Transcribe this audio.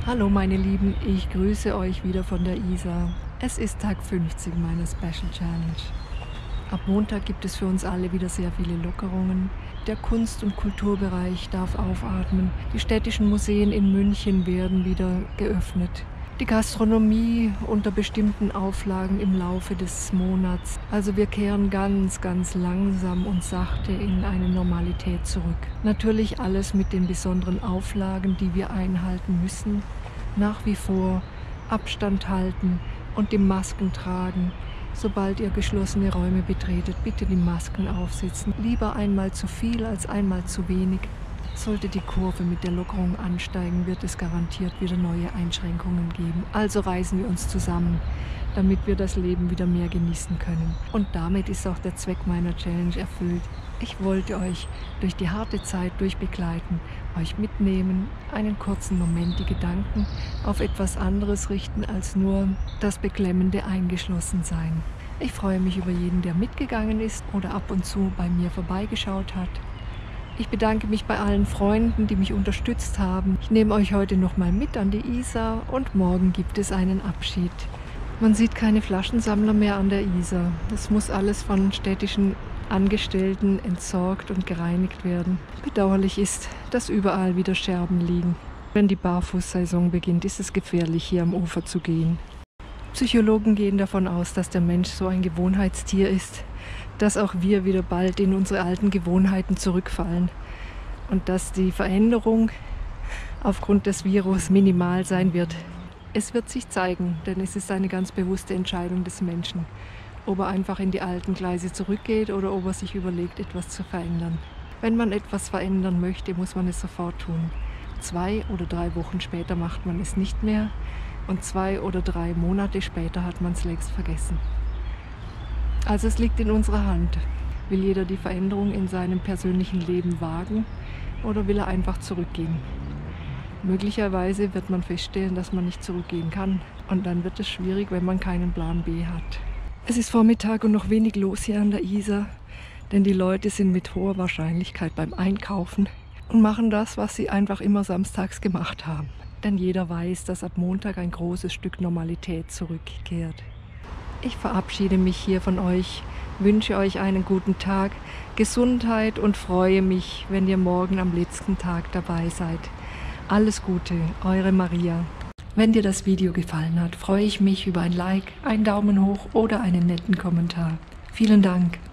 Hallo meine Lieben, ich grüße euch wieder von der Isar. Es ist Tag 50 meiner Special Challenge. Ab Montag gibt es für uns alle wieder sehr viele Lockerungen. Der Kunst- und Kulturbereich darf aufatmen. Die städtischen Museen in München werden wieder geöffnet. Die Gastronomie unter bestimmten Auflagen im Laufe des Monats. Also wir kehren ganz langsam und sachte in eine Normalität zurück. Natürlich alles mit den besonderen Auflagen, die wir einhalten müssen. Nach wie vor Abstand halten und die Masken tragen. Sobald ihr geschlossene Räume betretet, bitte die Masken aufsetzen. Lieber einmal zu viel als einmal zu wenig. Sollte die Kurve mit der Lockerung ansteigen, wird es garantiert wieder neue Einschränkungen geben. Also reißen wir uns zusammen, damit wir das Leben wieder mehr genießen können. Und damit ist auch der Zweck meiner Challenge erfüllt. Ich wollte euch durch die harte Zeit durchbegleiten, euch mitnehmen, einen kurzen Moment die Gedanken auf etwas anderes richten als nur das beklemmende Eingeschlossensein. Ich freue mich über jeden, der mitgegangen ist oder ab und zu bei mir vorbeigeschaut hat. Ich bedanke mich bei allen Freunden, die mich unterstützt haben. Ich nehme euch heute nochmal mit an die Isar und morgen gibt es einen Abschied. Man sieht keine Flaschensammler mehr an der Isar. Das muss alles von städtischen Angestellten entsorgt und gereinigt werden. Bedauerlich ist, dass überall wieder Scherben liegen. Wenn die Barfußsaison beginnt, ist es gefährlich, hier am Ufer zu gehen. Psychologen gehen davon aus, dass der Mensch so ein Gewohnheitstier ist, dass auch wir wieder bald in unsere alten Gewohnheiten zurückfallen und dass die Veränderung aufgrund des Virus minimal sein wird. Es wird sich zeigen, denn es ist eine ganz bewusste Entscheidung des Menschen, ob er einfach in die alten Gleise zurückgeht oder ob er sich überlegt, etwas zu verändern. Wenn man etwas verändern möchte, muss man es sofort tun. 2 oder 3 Wochen später macht man es nicht mehr und 2 oder 3 Monate später hat man es längst vergessen. Also es liegt in unserer Hand. Will jeder die Veränderung in seinem persönlichen Leben wagen oder will er einfach zurückgehen? Möglicherweise wird man feststellen, dass man nicht zurückgehen kann. Und dann wird es schwierig, wenn man keinen Plan B hat. Es ist Vormittag und noch wenig los hier an der Isar, denn die Leute sind mit hoher Wahrscheinlichkeit beim Einkaufen und machen das, was sie einfach immer samstags gemacht haben. Denn jeder weiß, dass ab Montag ein großes Stück Normalität zurückkehrt. Ich verabschiede mich hier von euch, wünsche euch einen guten Tag, Gesundheit und freue mich, wenn ihr morgen am letzten Tag dabei seid. Alles Gute, eure Maria. Wenn dir das Video gefallen hat, freue ich mich über ein Like, einen Daumen hoch oder einen netten Kommentar. Vielen Dank.